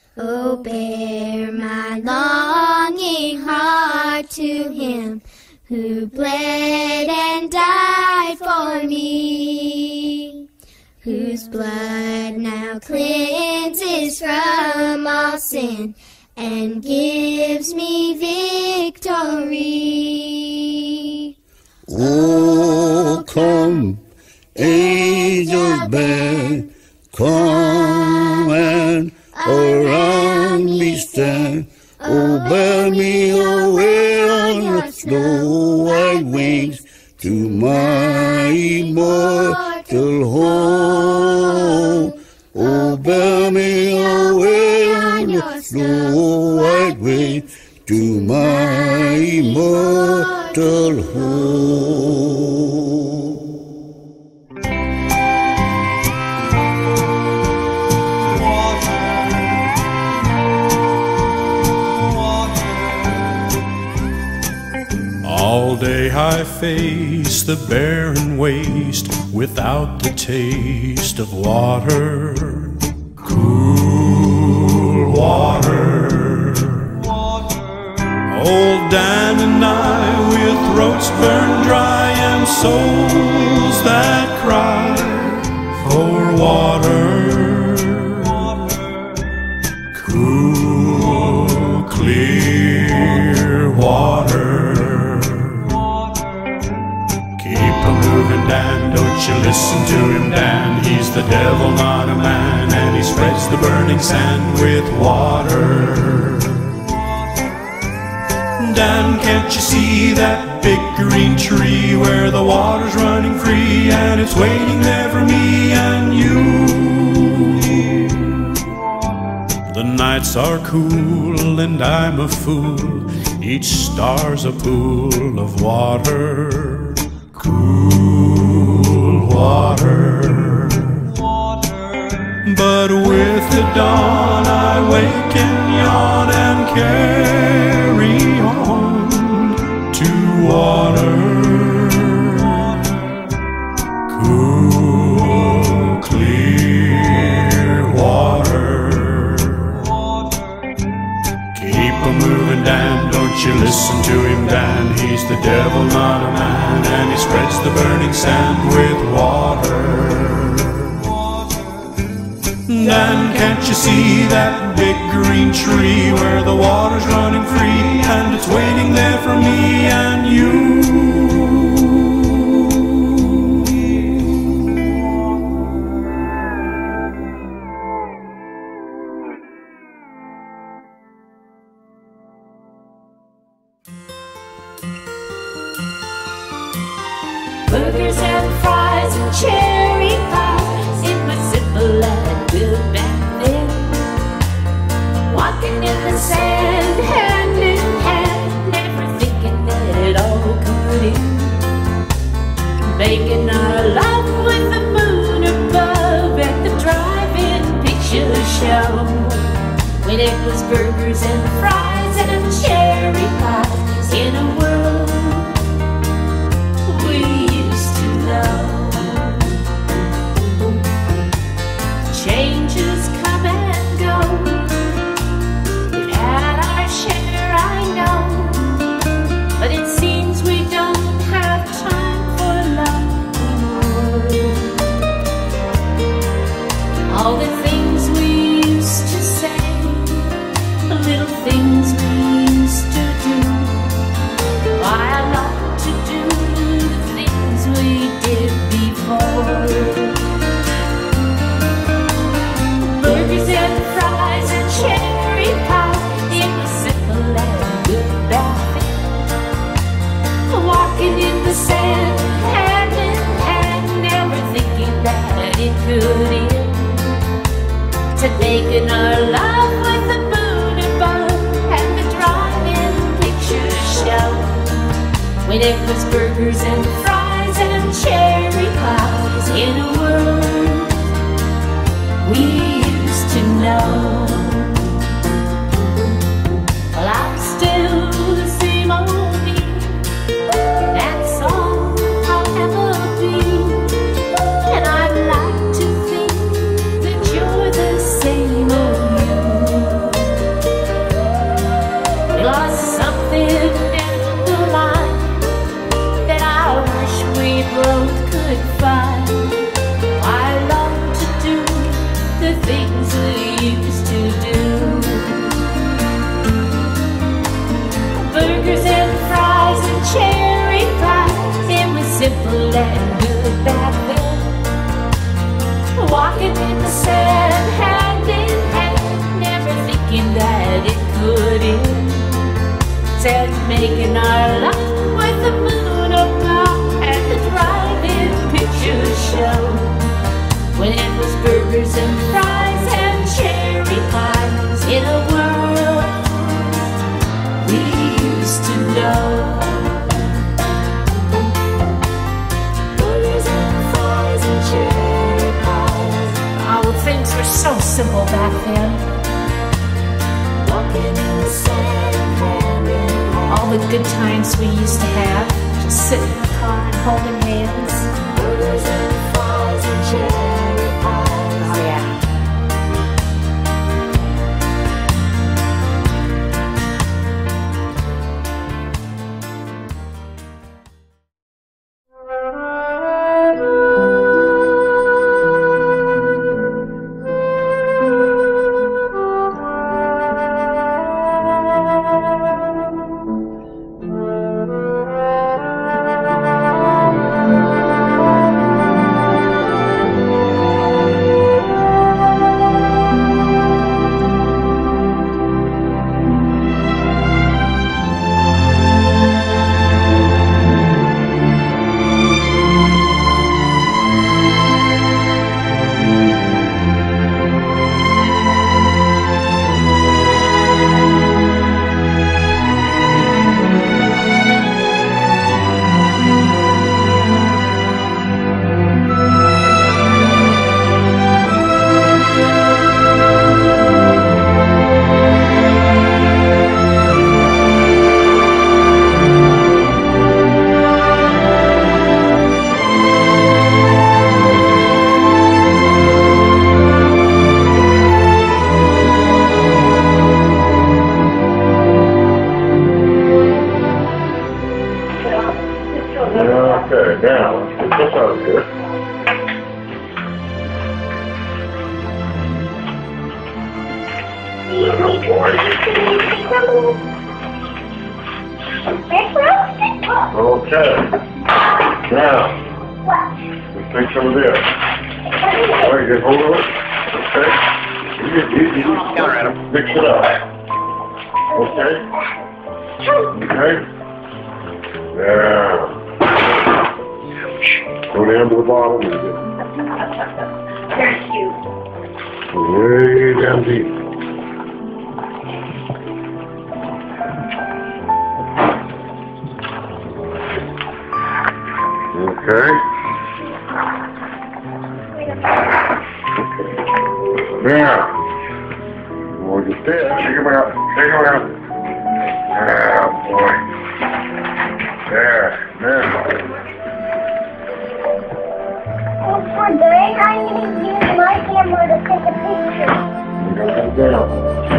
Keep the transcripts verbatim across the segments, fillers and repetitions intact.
Oh, bear my longing heart to him who bled and died for me, whose blood now cleanses from all sin and gives me victory. Oh, come, angels band, come and around me stand. Oh, bear me away on your snow white wings to my immortal home. Oh, bear me away on your snow white wings to my immortal home. All day I face the barren waste without the taste of water. Cool water. Old Dan and I, with throats burned dry and souls that cry for water. Cool, clear water. Dan, don't you listen to him, Dan. He's the devil, not a man, and he spreads the burning sand with water. Dan, can't you see that big green tree where the water's running free, and it's waiting there for me and you? The nights are cool and I'm a fool, each star's a pool of water. Cool water. But with the dawn I wake and yawn and carry on to water. Cool, clear water. Keep a moving, Dan, don't you listen to him, Dan. He's the devil, not a man, and he spreads the burning sand with water. Dan, can't you see that big green tree where the water's running free, and it's waiting there for me and you? Burgers and fries and cherry pies in my simple and good back then. Walking in the sand, hand in hand, never thinking that it all could end. Making our love with the moon above at the drive-in picture show, when it was burgers and fries and cherry pies in a world we used to know. Changes come and go. We've had our share, I know, but it seems we don't have time for love anymore. All the things we used to say, the little things we used to do, why I love to do the things we did before. Burgers and fries and cherry pie, it was simple and good back then. Walking in the sand, hand in hand, never thinking that it could end. To making our love with the moon above and the drive-in picture show, when it was burgers and fries and cherry pies in a world we used to know. Well, I'm still the same old me, that's all I'll ever be, and I'd like to think that you're the same old you. making our luck with the moon above at the drive-in picture show. When it was burgers and fries and cherry pies in a world we used to know. Burgers and fries and cherry pies. Oh, things were so simple back then. Walking in the sand, hand in hand. All the good times we used to have, just sitting in the car and holding hands. Burgers and fries and cherry pies. Oh yeah. Okay, now, let's get this out of here. Oh boy. Okay. Now, let's take some of this. All right, get hold of it. Okay. You, you, you, you mix it up. Okay. Okay. Now. Go down to the bottom and get Thank you. way down deep. Okay. Now, we'll just stay. Take them out. Take them out. Ah, boy. There. Now. For good, I'm going to use my camera to take a picture. You gotta come down.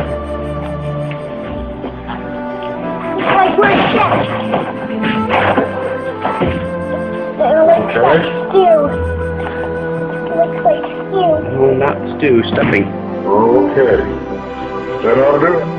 It's like my chest. It looks Okay. like stew. It looks like stew. No, not stew, stuffing. Okay. That ought to do it.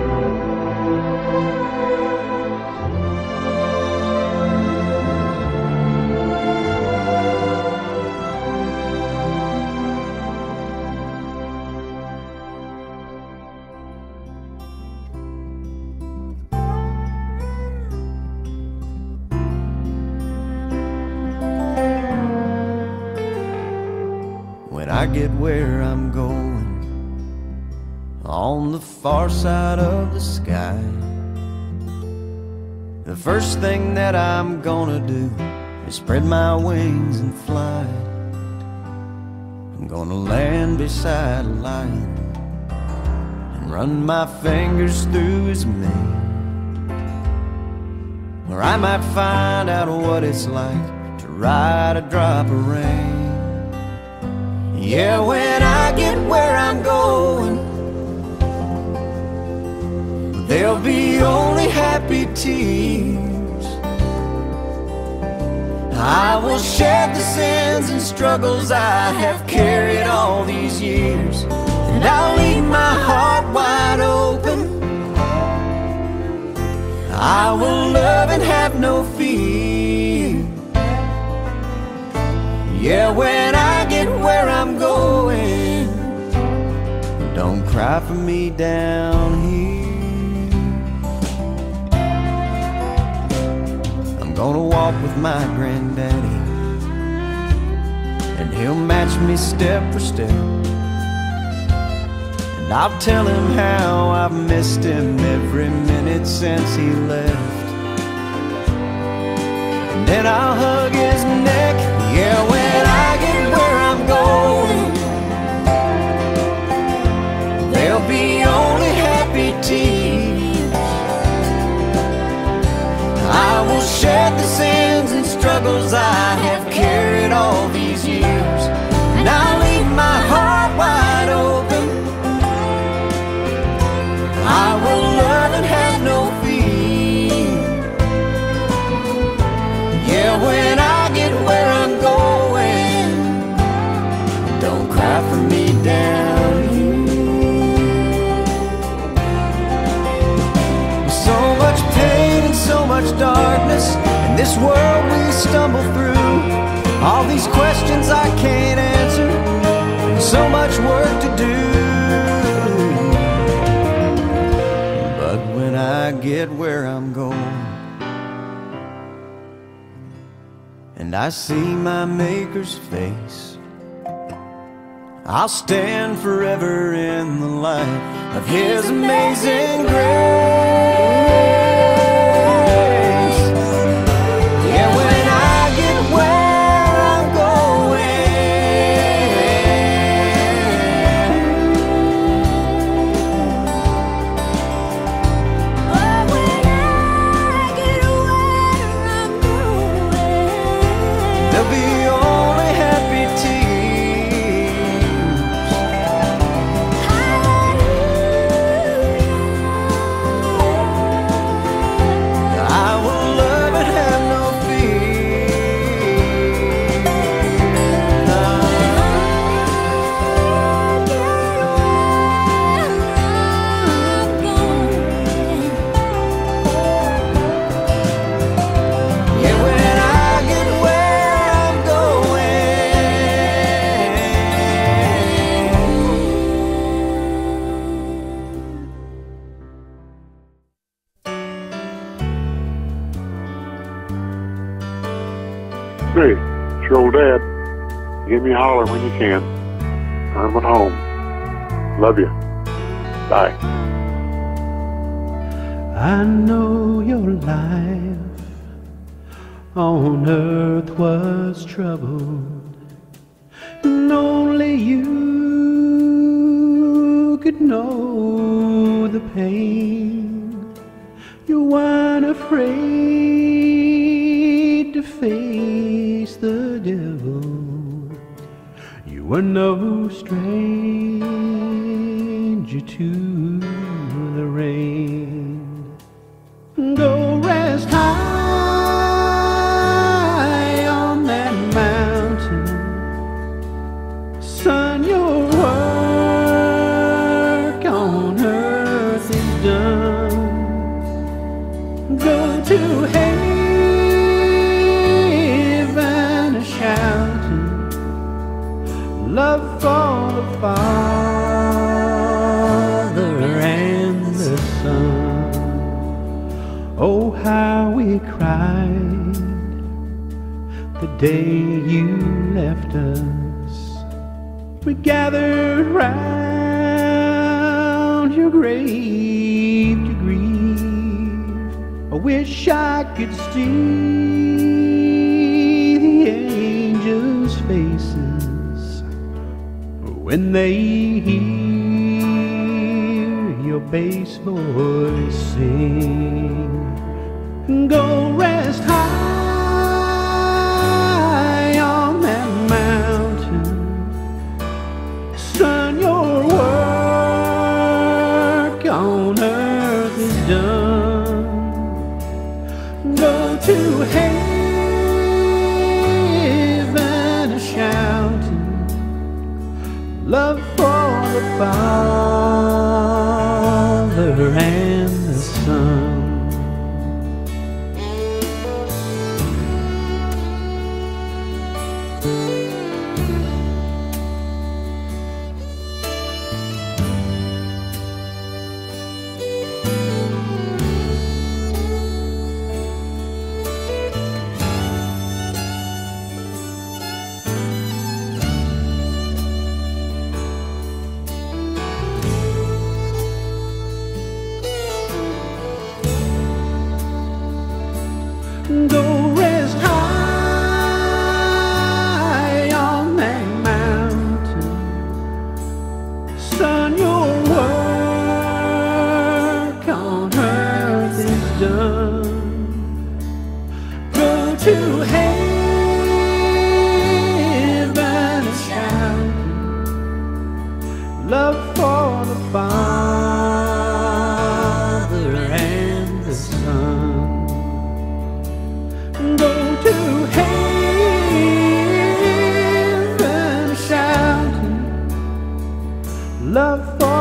When I get where I'm going, on the far side of the sky, the first thing that I'm gonna do is spread my wings and fly. I'm gonna land beside a lion and run my fingers through his mane, where I might find out what it's like to ride a drop of rain. Yeah, when I get where I'm going, there'll be only happy tears. I will shed the sins and struggles I have carried all these years, and I'll leave my heart wide open. I will love and have no fear. Yeah, when I get where I'm going, don't cry for me down here. gonna walk with my granddaddy, and he'll match me step for step. And I'll tell him how I've missed him every minute since he left. And then I'll hug his neck, yeah, when I get where I'm going, there'll be only happy tears. I will shed the sins and struggles I have carried all these years, and I'll leave my heart wide open. I will love and have no fear. Yeah, when I get where I'm going, don't cry for me down here. So much pain and so much darkness in this world we stumble through. All these questions I can't answer, and so much work to do. But when I get where I'm going, and I see my Maker's face, I'll stand forever in the light of His amazing grace. Yeah, when I get where I'm going, Oh, when I get where I'm going, there'll be only happy tears. I will love and have no fear. Yeah, when I get where I'm Hey, it's your old dad. Give me a holler when you can. I'm at home. Love you. Bye. I know your life on earth was troubled, and only you could know the pain. You weren't afraid to face the devil. You were no stranger to the rain. Go rest high on that mountain, son, your work on earth is done. Go to heaven a shouting, love for the Father and the Son. Oh, how we cried the day you left us. We gathered round your grave to grieve. I wish I could see the angels' faces when they hear your bass voice sing. Go rest high on that mountain, son, your work on earth is done. Go to heaven a shouting, love for the Father and the Son. love for the Father and the Son. Go to heaven shouting, love for